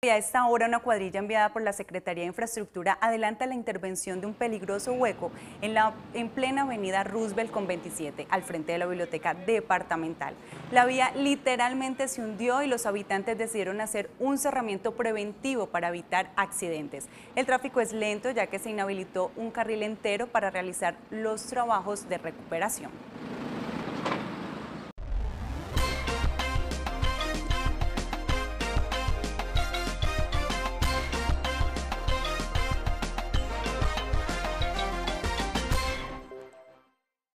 Y a esta hora, una cuadrilla enviada por la Secretaría de Infraestructura adelanta la intervención de un peligroso hueco en plena avenida Roosevelt con 27, al frente de la biblioteca departamental. La vía literalmente se hundió y los habitantes decidieron hacer un cerramiento preventivo para evitar accidentes. El tráfico es lento ya que se inhabilitó un carril entero para realizar los trabajos de recuperación.